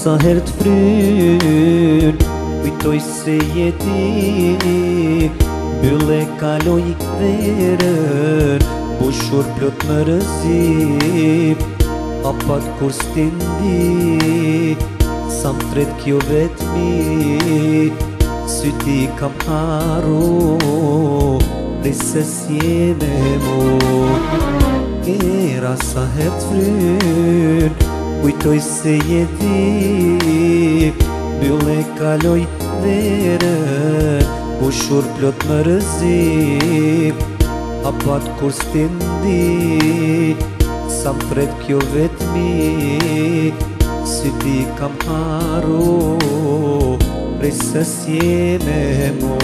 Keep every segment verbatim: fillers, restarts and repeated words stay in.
sa her t'fryn, kujtoj se jeti bylle kaloj verën, bushur plot më rëzip, apat kur s'tindi, sa m'tret kjo vetmi, syti kam haru, prise s'jeme mu. Era sa her t'fryn, kujtoj se jeti bylle kaloj verën, bushur plot më rëzip, apat kur s'tindi, sa m'tret kjo vetmi, syti kam haru, prise s'jeme mu.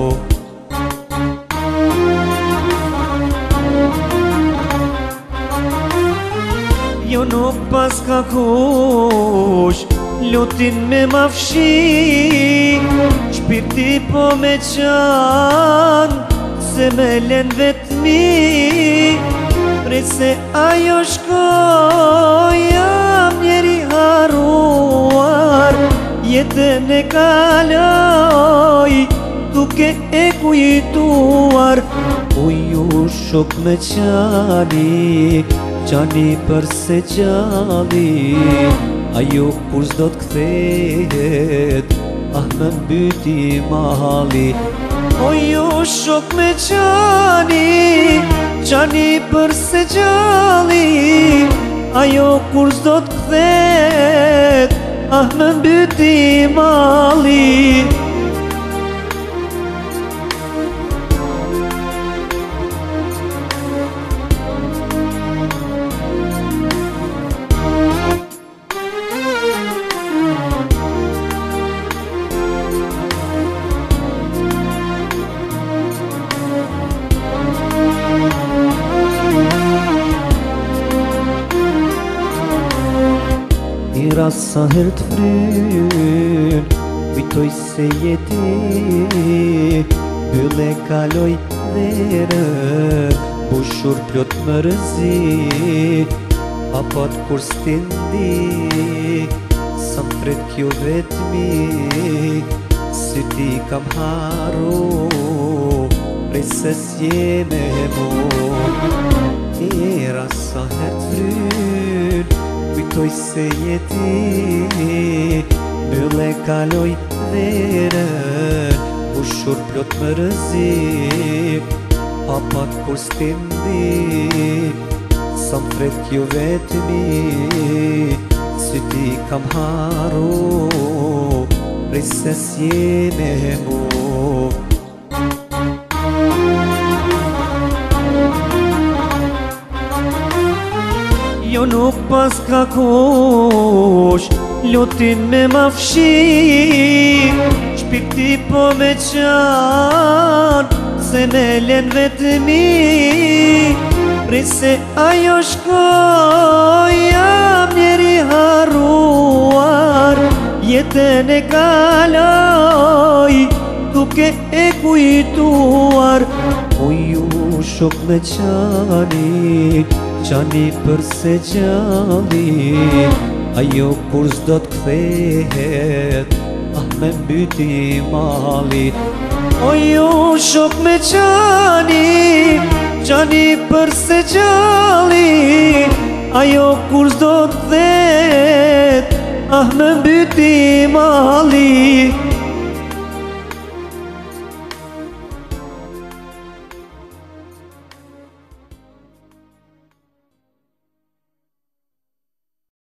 Jo nuk pas ka kush lutin me mafshi, shpirti po me qan se me len vetmi, prej se ajo shkoj jam njeri haruar, jetën e kaloj duke e kujtuar. Uju shok me qani, qani përse gjalli, ajo kur s'do t'kthehet, ah më mbyti mali. O ju shok me qani, qani përse gjalli, ajo kur s'do t'kthehet, ah më mbyti mali. Era sa her t'fryn, kujtoj se jeti bylle kaloj verën, bushur plot më rëzip, apat kur s'tindi, sa m'tret kjo vetmi, syti kam haru, prise s'jeme mu. Era sa her t'fryn, kujtoj se jeti bylle kaloj verën, bushur plot më rëzip, apat kur s'tindi, sa m'tret kjo vetmi, syti kam haru, prise s'jeme mu. Jo nuk pas ka kush lutin me mafshi, shpirti po me qan se me len vetmi, prej se ajo shkoj jam njeri haruar, jetën e kaloj duke e kujtuar. Uju shok me qani, qani përse gjalli, ajo kur s'do t'kthehet, ah me mbyti mali. O ju shok me qani, qani përse gjalli, ajo kur s'do t'kthehet, ah me mbyti mali.